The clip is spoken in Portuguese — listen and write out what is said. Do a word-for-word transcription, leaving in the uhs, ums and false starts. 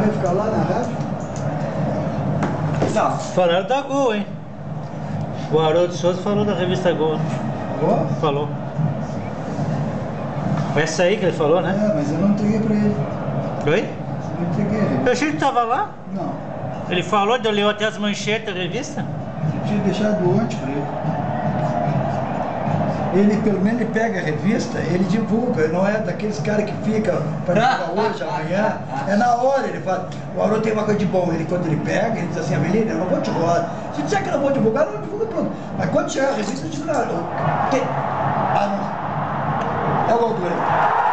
vai ficar lá na rádio? Não. Falaram da Gol, hein? O Haroldo Souza falou da revista Gol. Ó. Falou. Essa aí que ele falou, né? É, mas eu não entreguei pra ele. Oi? Não entreguei. Eu achei que tava lá. Não. Ele falou, eu leu até as manchetes da revista. Eu tinha deixado ontem pra ele. Ele, pelo menos, ele pega a revista, ele divulga, não é daqueles caras que ficam para divulgar hoje, amanhã. É na hora, ele fala, o Haroldo tem uma coisa de bom. Ele, quando ele pega, ele diz assim, Avelina, eu não vou divulgar. Se disser que eu não vou divulgar, eu não divulgo pronto. Mas quando chegar a revista, eu digo, não, tem... Ah, não. É o Aldo aí.